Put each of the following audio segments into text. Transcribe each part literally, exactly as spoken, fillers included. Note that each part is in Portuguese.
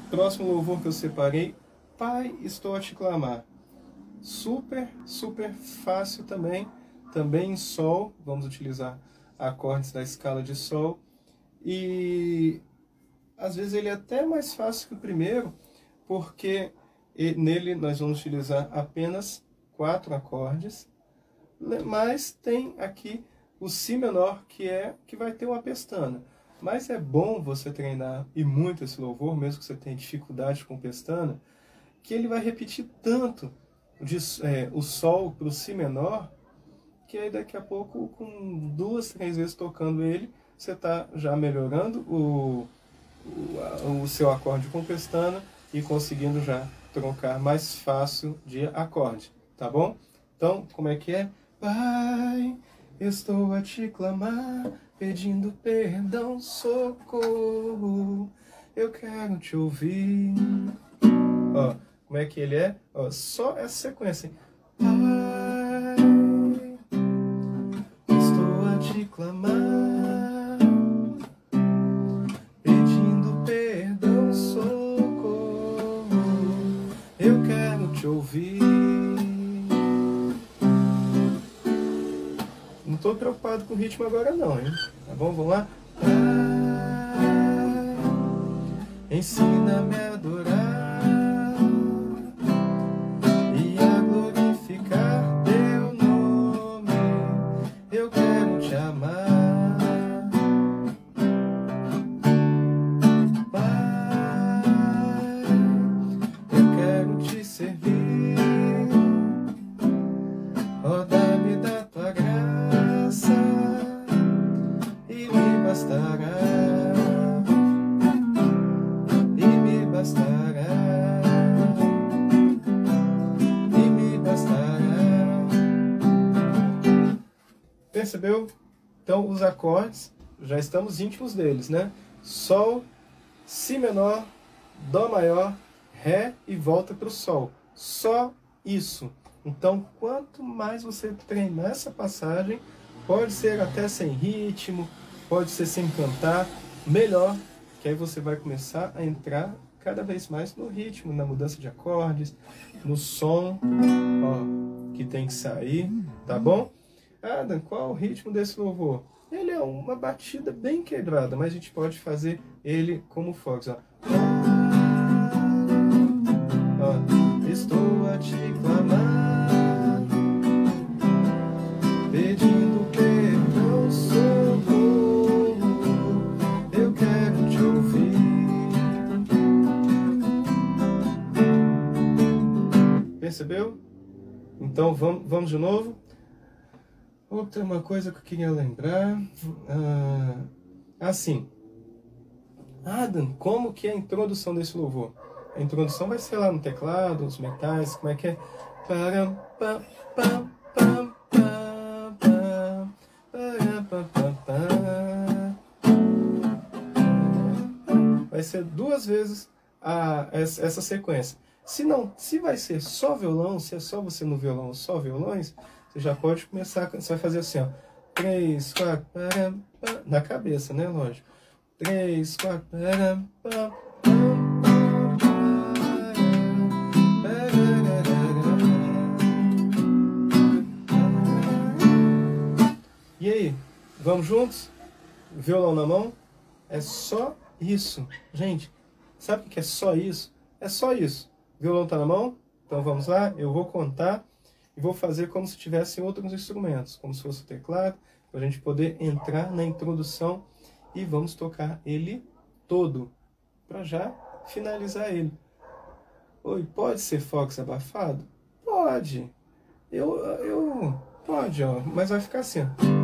Próximo louvor que eu separei, Pai, estou a te clamar. Super, super fácil também. Também em Sol, vamos utilizar acordes da escala de Sol. E às vezes ele é até mais fácil que o primeiro, porque nele nós vamos utilizar apenas quatro acordes, mas tem aqui o Si menor, que é que vai ter uma pestana. Mas é bom você treinar, e muito esse louvor, mesmo que você tenha dificuldade com pestana, que ele vai repetir tanto de, é, o Sol para o Si menor, que aí daqui a pouco, com duas, três vezes tocando ele, você está já melhorando o, o, o seu acorde com pestana e conseguindo já trocar mais fácil de acorde, tá bom? Então, como é que é? Pai, estou a te clamar, pedindo perdão, socorro, eu quero te ouvir. Ó, como é que ele é? Ó, só essa sequência. Pai, estou a te clamar, pedindo perdão, socorro, eu quero te ouvir. Não estou preocupado com o ritmo agora não, hein? Tá bom? Vamos lá? Pai, ensina-me a adorar e a glorificar teu nome. Eu quero te amar. Pai, eu quero te servir. Oh, dá-me da tua graça e me bastará. E me bastará. E me bastará. Percebeu? Então, os acordes, já estamos íntimos deles, né? Sol, Si menor, Dó maior, Ré e volta para o Sol. Só isso. Então, quanto mais você treinar essa passagem, pode ser até sem ritmo, pode ser sem cantar, melhor, que aí você vai começar a entrar cada vez mais no ritmo, na mudança de acordes, no som, ó, que tem que sair, tá bom? Adam, qual o ritmo desse louvor? Ele é uma batida bem quebrada, mas a gente pode fazer ele como fox, ó. Ó, estou a te clamar, pedindo perdão, socorro, eu quero te ouvir. Percebeu? Então vamos, vamos de novo. Outra uma coisa que eu queria lembrar. Ah, assim. Adam, como que é a introdução desse louvor? A introdução vai ser lá no teclado, os metais, como é que é? Param, pam, pam, pam, pam, pam, param, pam, pam, pam. Vai ser duas vezes a, essa, essa sequência. Se não, se vai ser só violão, se é só você no violão, só violões, você já pode começar, você vai fazer assim, ó. Três, quatro, param, pam, na cabeça, né? Lógico. Três, quatro, param, pam. E aí, vamos juntos? Violão na mão? É só isso. Gente, sabe o que é só isso? É só isso. Violão tá na mão? Então vamos lá, eu vou contar e vou fazer como se tivessem outros instrumentos, como se fosse o teclado, para a gente poder entrar na introdução e vamos tocar ele todo, para já finalizar ele. Oi, pode ser fox abafado? Pode. Eu, eu, pode, ó, mas vai ficar assim, ó.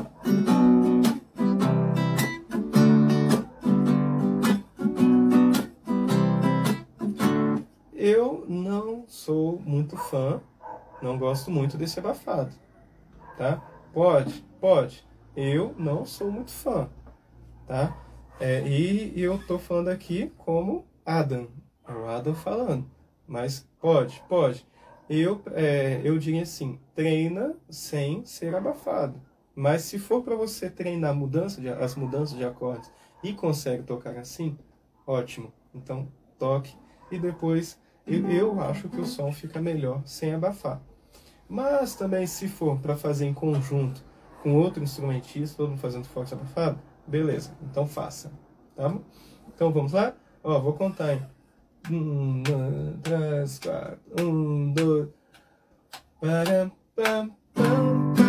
Eu não sou muito fã, não gosto muito desse abafado, tá? Pode, pode. Eu não sou muito fã, tá? É, e, e eu tô falando aqui como Adam, é o Adam falando, mas pode, pode. Eu, é, eu diria assim, treina sem ser abafado. Mas se for para você treinar mudança de, as mudanças de acordes e consegue tocar assim, ótimo. Então, toque, e depois eu, eu acho que o som fica melhor sem abafar. Mas também, se for para fazer em conjunto com outro instrumentista, todo mundo fazendo forte abafado, beleza, então faça, tá bom? Então vamos lá? Ó, vou contar em um, dois, três, quatro, um, dois, param, pam, pam, pam.